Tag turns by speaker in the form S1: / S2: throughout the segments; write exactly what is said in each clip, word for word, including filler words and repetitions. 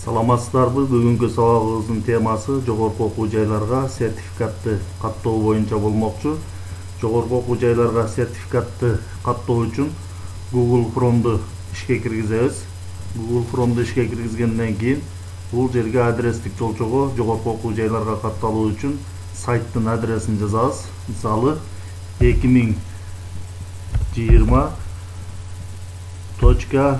S1: Саламатсыздарбы? Бүгүнкү сабагыбыздын темасы жогорку окуу жайларга сертификатты каттоо боюнча болмокчу. Жогорку окуу жайларга сертификатты каттоо үчүн Google Chrome'ду ишке киргизебиз. Google Chrome'ду ишке киргизгенден кийин бул жерге адрестик жолчого жогорку окуу жайларга катталуу үчүн сайттын адресин жазабыз. Мисалы эки миң жыйырма точка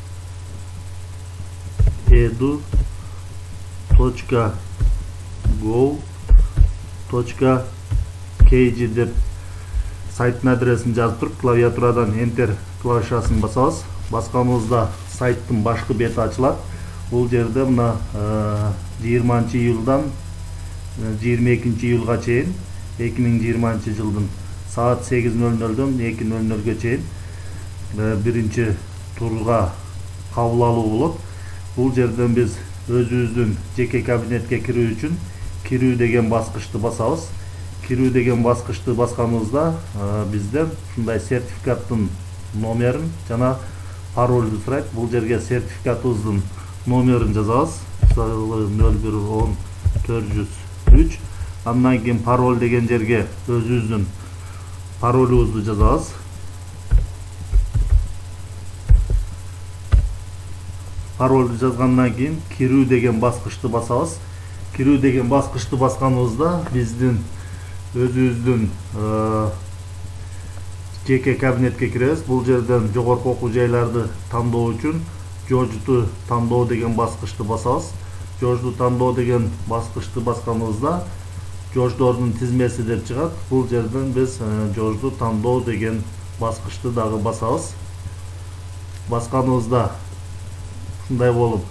S1: edu точка gov точка kg деп сайттын адресин жазып туруп клавиатурадан Enter клавишасын басабыз. Басканыбызда сайттын башкы бети ачылат. Бул жерде мына жыйырманчы июлдан жыйырма экинчи июлга чейин эки миң жыйырманчы жылдын саат сегиз нөл нөлдөн эки нөл нөлгө чейин биринчи турга кабыл алуу болот. Бул жерден биз өзүбүздүн жеке кабинетке кирүү үчүн кирүү деген баскычты басабыз. Кирүү деген баскычты басканыбызда бизден ушундай сертификаттын номерин жана паролду сурайт. Бул жерге сертификатыбыздын номерин жазабыз. Мисалы нөл бир он төрт жүз үч. Андан кийин пароль деген жерге өзүбүздүн паролубузду жазабыз. Паролду жазгандан кийин кирүү деген баскычты басабыз. Кирүү деген баскычты басканыбызда биздин өзүбүздүн жеке кабинетке киребиз. Бул жерден жогорку окуу жайларды тандоо үчүн жожду тандоо деген баскычты басабыз. Жожду тандоо деген баскычты басканыбызда жождордун тизмеси деп чыгат. Бул жерден биз жожду тандоо деген баскычты дагы басабыз. Басканыбызда ушундай болуп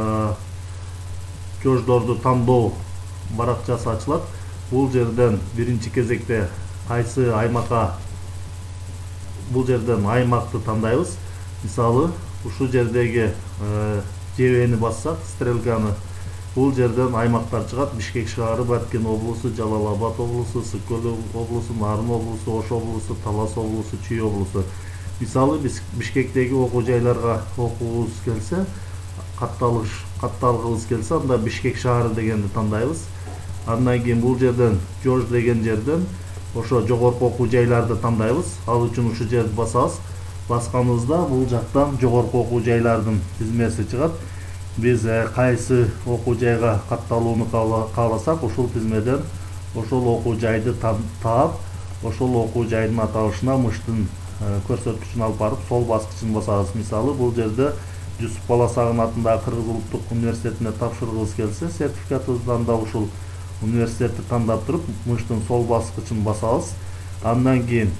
S1: жождорду тандоо баракчасы ачылат. Бул жерден биринчи кезекте кайсы аймакка бул жерден аймакты тандайбыз. Мисалы ушул жердеги жебени бассак, стрелканы, бул жерден аймактар чыгат. Бишкек шаары, Баткен облусу, Жалал Абад облусу, Ысык Көл облусу, Нарын облусу, Ош облусу, Талас облусу, Чүй облусу. Мисалы биз Бишкектеги окуу жайларга окуубуз келсе, катталыш катталгыбыз келсе, анда Бишкек шаары дегенди тандайбыз. Андан кийин бул жерден Жож деген жерден ошо жогорку окуу жайларды тандайбыз. Ал үчүн ушул жерди басабыз. Басканыбызда бул жактан жогорку окуу жайлардын тизмеси чыгат. Биз кайсы окуу жайга катталууну кааласак, ушул тизмеден ошол окуу жайды таап, ошол окуу жайдын аталышына мыштын көрсөткүчүн алып барып, сол баскычын басабыз. Мисалы бул жерде Жусуп Баласагын атындагы Кыргыз улуттук университетине тапшыргыбыз келсе, сертификатыбыздан да ушул университетти тандап туруп, мыштын сол баскычын басабыз. Андан кийин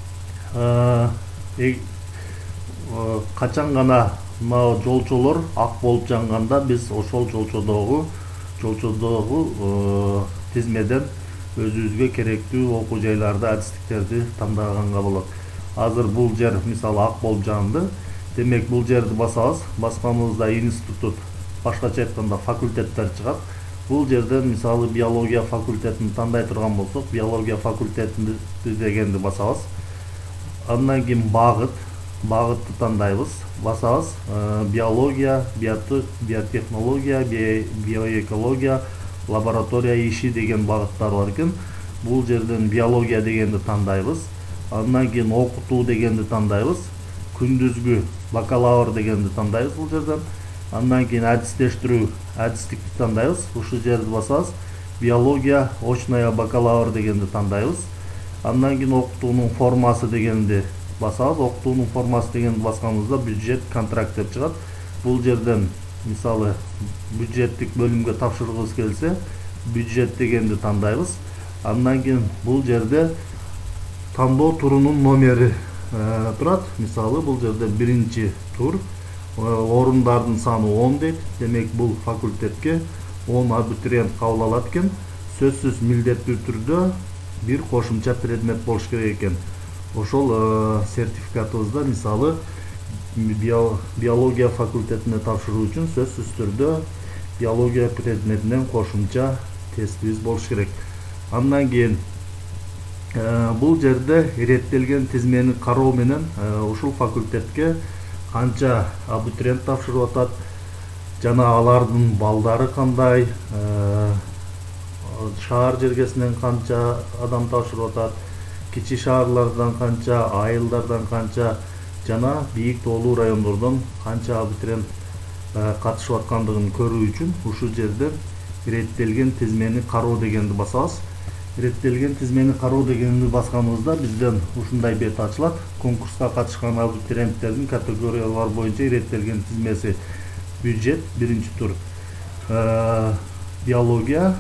S1: качан гана мына жолчолор ак болуп жанганда биз ошол жолчодогу жолчодогу тизмеден өзүбүзгө керектүү окуу жайларды, адистиктерди тандаганга болот. Азыр бул жер мисалы ак болуп жанды. Демек бул жерди басабыз. Басканыбызда институт, башкача айтканда факультеттер чыгат. Бул жерден мисалы биология факультетин тандай турган болсок, биология факультетин дегенди басабыз. Андан кийин багыт, багытты тандайбыз, басабыз. Биология, биотехнология, биоэкология, лаборатория иши деген багыттар бар экен. Бул жерден биология дегенди тандайбыз. Андан кийин окутуу дегенди тандайбыз. Күндүзгү бакалавр дегенди тандайбыз бул жерден. Андан кийин адистештирүү, адистикти тандайбыз. Ушул жерди басабыз. Биология, очная бакалавр дегенди тандайбыз. Андан кийин окутуунун формасы дегенди басабыз. Окутуунун формасы дегенди басканыбызда бюджет, контракт деп чыгат. Бул жерден мисалы бюджеттик бөлүмгө тапшыргыбыз келсе, бюджет дегенди тандайбыз. Андан кийин бул жерде тандоо турунун номери турат. Мисалы бул жерде биринчи тур, орундардын саны он дейт. Демек бул факультетке он абитуриент кабыл алат экен. Сөзсүз милдеттүү түрдө бир кошумча предмет болуш керек экен. Ошол сертификатыбызда мисалы биология факультетине тапшыруу үчүн сөзсүз түрдө биология предметинен кошумча тестибиз болуш керек. Андан кийин бул жерде иреттелген тизмени кароо менен ушул факультетке канча абитуриент тапшырып атат, жана алардын балдары кандай, шаар жергесинен канча адам тапшырып атат, кичи шаарлардан канча, айылдардан канча жана бийик тоолуу райондордон канча абитуриент катышып аткандыгын көрүү үчүн ушул жерден иреттелген тизмени кароо дегенди басабыз. Иреттелген тизмени кароо дегенди басканыбызда бизден ушундай бет ачылат. Конкурска катышкан абитуриенттердин категориялар боюнча иреттелген тизмеси: бюджет биринчи тур, биология,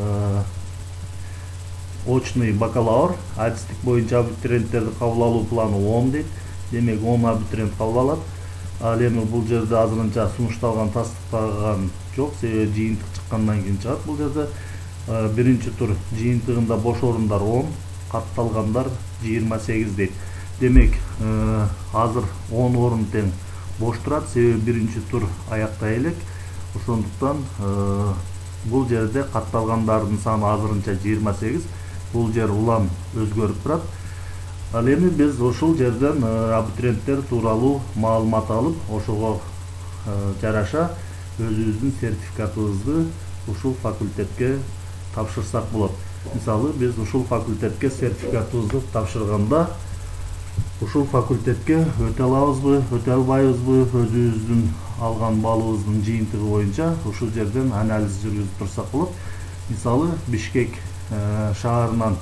S1: очный бакалавр, адистик боюнча абитуриенттерди кабыл алуу планы он дейт. Демек он абитуриент кабыл алат. Ал эми бул жерде азырынча сунушталган, тастыкталган жок, себеби жыйынтык чыккандан кийин чыгат. Бул жерде биринчи тур жыйынтыгында бош орундар он, катталгандар жыйырма сегиз дейт. Демек азыр он орун тең бош турат, себеби биринчи тур аяктай элек. Ошондуктан бул жерде катталгандардын саны азырынча жыйырма сегиз. Бул жер улам өзгөрүп турат. Ал эми биз ушул жерден абитуриенттер тууралуу маалымат алып, ошого жараша өзүбүздүн сертификатыбызды ушул факультетке тапшырсак болот. Мисалы, биз ушул факультетке сертификатыбызды тапшырганда ушул факультетке өтө алабызбы, өтө албайбызбы, өзүбүздүн алган балыбыздын жыйынтыгы боюнча ушул жерден анализ жүргүзүп турсак болот. Мисалы, Бишкек шаарынан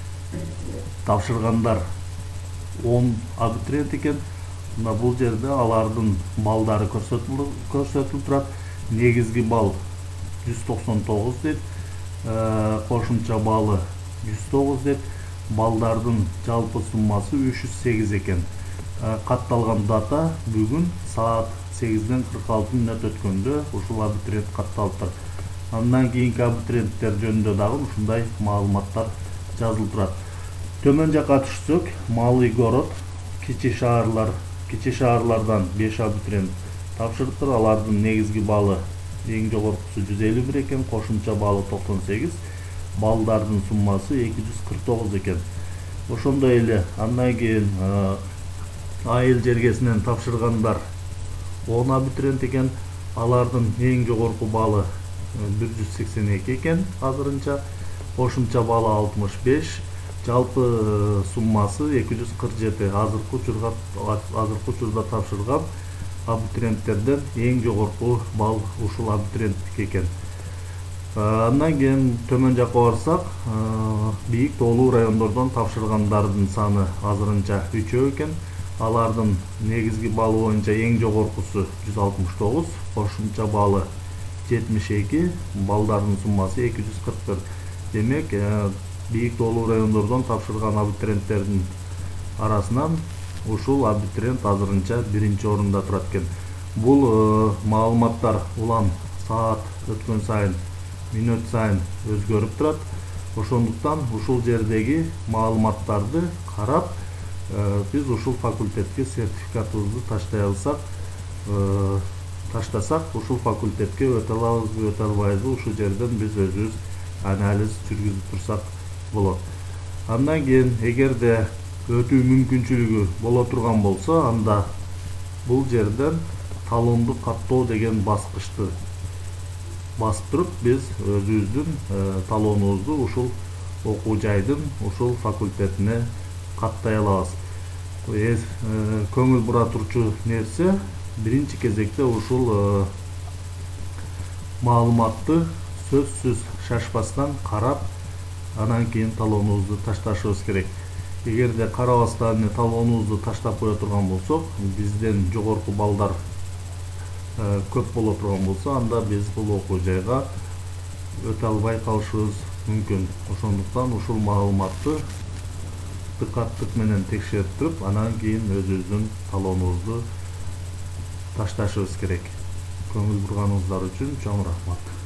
S1: тапшыргандар он абитуриент экен. Мына бул жерде алардын балдары көрсөтүлүп турат. Негизги балл жүз токсон тогуз дейт, кошумча баллы жүз тогуз дейт. Балдардын жалпы суммасы үч жүз сегиз экен. Катталган дата бүгүн саат сегизден кырк алты мүнөт өткөндө ушул абитуриент катталыптыр. Андан кийинки абитуриенттер жөнүндө дагы ушундай маалыматтар жазылып турат. Төмөн жака түшсөк, Малый город, кичи шаарлар, кичи шаарлардан беш абитуриент тапшырыптыр. Алардын негизги баллы эң жогоркусу жүз элүү бир экен, кошумча баллы токсон сегиз. Балдардын суммасы эки жүз кырк тогуз экен. Ошондой эле андан кийин айыл жергесинен тапшыргандар он абитуриент экен. Алардын эң жогорку баллы бир жүз сексен эки экен азырынча. Кошумча баллы алтымыш беш. Жалпы суммасы эки жүз кырк жети. Азыркы учурга азыркы учурда тапшырган абитуриенттерден эң жогорку балл ушул абитуриенттики экен. Андан кийин төмөн жакка барсак, бийик тоолуу райондордон тапшыргандардын саны азырынча үчөө экен. Алардын негизги баллы боюнча эң жогоркусу жүз алтымыш тогуз, кошумча баллы жетимиш эки, балдардын суммасы эки жүз кырк төрт. Демек, бийик тоолуу райондордон тапшырган абитуриенттердин арасынан ушул абитуриент азырынча биринчи орунда турат экен. Бул маалыматтар улам саат өткөн сайын, мүнөт сайын өзгөрүп турат. Ошондуктан ушул жердеги маалыматтарды карап, биз ушул факультетке сертификатыбызды таштай алсак, таштасак, ушул факультетке өтө алабызбы, өтө албайбызбы, ушул жерден биз өзүбүз анализ жүргүзүп турсак болот. Андан кийин эгерде өтүү мүмкүнчүлүгү боло турган болсо, анда бул жерден талонду каттоо деген баскычты басып туруп, биз өзүбүздүн талонубузду ушул окуу жайдын, ушул факультетине каттай алабыз. Көңүл бура турчу нерсе, биринчи кезекте ушул маалыматты сөзсүз шашпастан карап, анан кийин талонубузду ташташыбыз керек. Эгерде карабастан талонубузду таштап кое турган болсок, бизден жогорку балдар көп боло турган болсо, анда биз бул окуу жайга өтө албай калышыбыз мүмкүн. Ошондуктан ушул маалыматты дыкаттык менен текшерип туруп, анан кийин өзүбүздүн талонубузду ташташыбыз керек. Көңүл бурганыңыздар үчүн чоң рахмат.